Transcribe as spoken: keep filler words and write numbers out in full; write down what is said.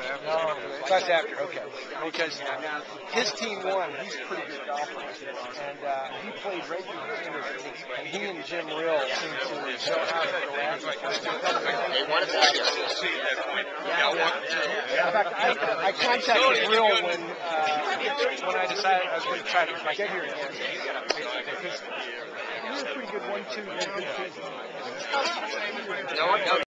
No, that's after. Okay, because his team won. He's a pretty good golfer, and uh, he played right behind us. And he and Jim Rill seemed to know how to go after. They wanted to have you. In fact, I, I contacted Rill when uh, when I decided I was going to try to get here again. Because he was a pretty good one-two. No one.